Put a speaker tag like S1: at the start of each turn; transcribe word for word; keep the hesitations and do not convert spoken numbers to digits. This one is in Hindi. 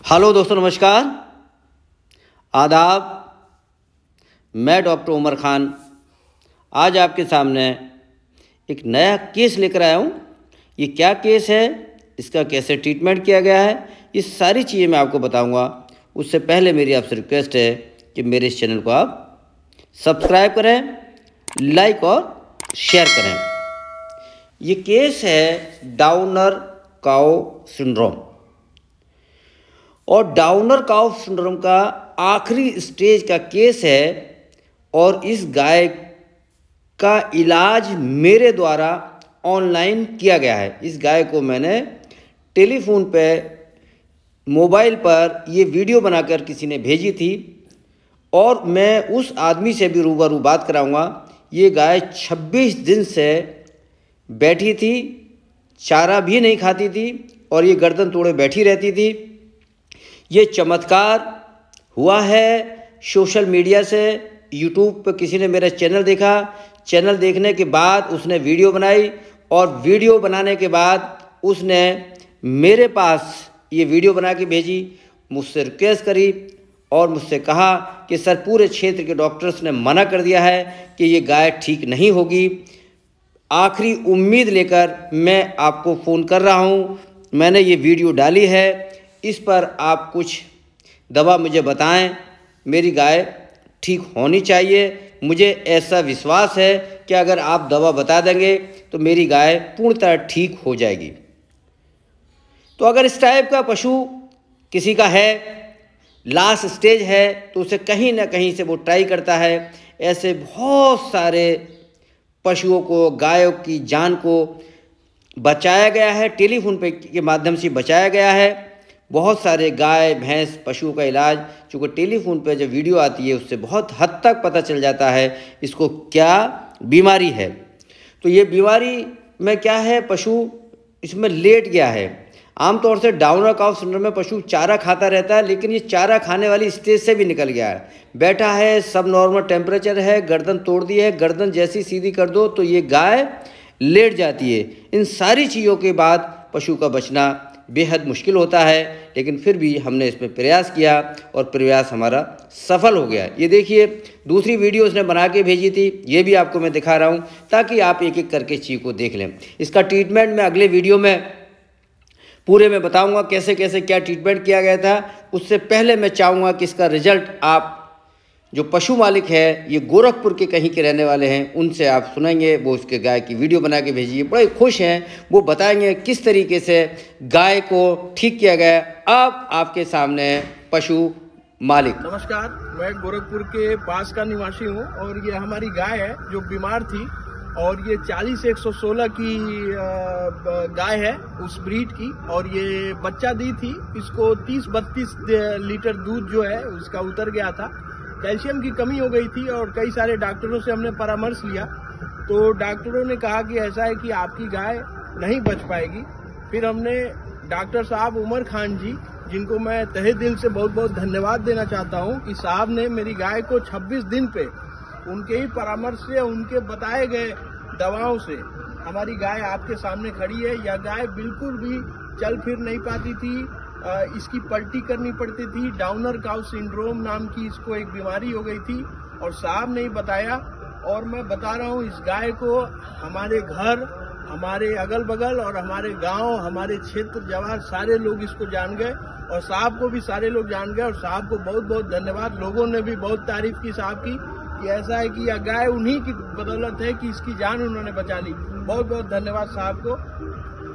S1: हेलो दोस्तों, नमस्कार, आदाब। मैं डॉक्टर उमर खान आज आपके सामने एक नया केस लेकर आया हूँ। ये क्या केस है, इसका कैसे ट्रीटमेंट किया गया है, ये सारी चीज़ें मैं आपको बताऊँगा। उससे पहले मेरी आपसे रिक्वेस्ट है कि मेरे इस चैनल को आप सब्सक्राइब करें, लाइक और शेयर करें। ये केस है डाउनर काउ सिंड्रोम, और डाउनर काउ सिंड्रोम का आखिरी स्टेज का केस है। और इस गाय का इलाज मेरे द्वारा ऑनलाइन किया गया है। इस गाय को मैंने टेलीफोन पे, मोबाइल पर ये वीडियो बनाकर किसी ने भेजी थी, और मैं उस आदमी से भी रूबरू बात कराऊंगा। ये गाय छब्बीस दिन से बैठी थी, चारा भी नहीं खाती थी, और ये गर्दन तोड़े बैठी रहती थी। ये चमत्कार हुआ है सोशल मीडिया से। यूट्यूब पर किसी ने मेरा चैनल देखा, चैनल देखने के बाद उसने वीडियो बनाई, और वीडियो बनाने के बाद उसने मेरे पास ये वीडियो बना के भेजी, मुझसे रिक्वेस्ट करी और मुझसे कहा कि सर, पूरे क्षेत्र के डॉक्टर्स ने मना कर दिया है कि ये गाय ठीक नहीं होगी। आखिरी उम्मीद लेकर मैं आपको फ़ोन कर रहा हूँ। मैंने ये वीडियो डाली है, इस पर आप कुछ दवा मुझे बताएं। मेरी गाय ठीक होनी चाहिए। मुझे ऐसा विश्वास है कि अगर आप दवा बता देंगे तो मेरी गाय पूर्णतः ठीक हो जाएगी। तो अगर इस टाइप का पशु किसी का है, लास्ट स्टेज है, तो उसे कहीं ना कहीं से वो ट्राई करता है। ऐसे बहुत सारे पशुओं को, गायों की जान को बचाया गया है, टेलीफोन पे के माध्यम से बचाया गया है। बहुत सारे गाय, भैंस, पशुओं का इलाज चूँकि टेलीफोन पे जब वीडियो आती है उससे बहुत हद तक पता चल जाता है इसको क्या बीमारी है। तो ये बीमारी में क्या है, पशु इसमें लेट गया है। आमतौर से डाउनर काउ सिंड्रोम में पशु चारा खाता रहता है, लेकिन ये चारा खाने वाली स्टेज से भी निकल गया है। बैठा है, सब नॉर्मल टेम्परेचर है, गर्दन तोड़ दी है, गर्दन जैसी सीधी कर दो तो ये गाय लेट जाती है। इन सारी चीज़ों के बाद पशु का बचना बेहद मुश्किल होता है, लेकिन फिर भी हमने इस पर प्रयास किया और प्रयास हमारा सफल हो गया। ये देखिए, दूसरी वीडियो उसने बना के भेजी थी, ये भी आपको मैं दिखा रहा हूँ ताकि आप एक एक करके चीज़ को देख लें। इसका ट्रीटमेंट मैं अगले वीडियो में पूरे में बताऊंगा, कैसे कैसे क्या ट्रीटमेंट किया गया था। उससे पहले मैं चाहूँगा कि इसका रिजल्ट आप, जो पशु मालिक है, ये गोरखपुर के कहीं के रहने वाले हैं, उनसे आप सुनेंगे। वो उसके गाय की वीडियो बना के भेजिए, बड़े खुश हैं। वो बताएंगे किस तरीके से गाय को ठीक किया गया। अब आपके सामने पशु मालिक।
S2: नमस्कार, मैं गोरखपुर के पास का निवासी हूँ, और ये हमारी गाय है जो बीमार थी, और ये चालीस एक सौ सोलह की गाय है, उस ब्रीड की, और ये बच्चा दी थी। इसको तीस बत्तीस लीटर दूध जो है उसका उतर गया था। कैल्शियम की कमी हो गई थी, और कई सारे डॉक्टरों से हमने परामर्श लिया, तो डॉक्टरों ने कहा कि ऐसा है कि आपकी गाय नहीं बच पाएगी। फिर हमने डॉक्टर साहब उमर खान जी, जिनको मैं तहे दिल से बहुत बहुत धन्यवाद देना चाहता हूं, कि साहब ने मेरी गाय को छब्बीस दिन पे उनके ही परामर्श से, उनके बताए गए दवाओं से हमारी गाय आपके सामने खड़ी है। यह गाय बिल्कुल भी चल फिर नहीं पाती थी, इसकी पलटी करनी पड़ती थी। डाउनर काउ सिंड्रोम नाम की इसको एक बीमारी हो गई थी, और साहब ने ही बताया। और मैं बता रहा हूँ, इस गाय को हमारे घर, हमारे अगल बगल और हमारे गांव, हमारे क्षेत्र जवार सारे लोग इसको जान गए, और साहब को भी सारे लोग जान गए। और साहब को बहुत बहुत धन्यवाद। लोगों ने भी बहुत तारीफ की साहब की, कि ऐसा है कि यह गाय उन्हीं की बदौलत है कि इसकी जान उन्होंने बचा ली। बहुत बहुत धन्यवाद साहब को।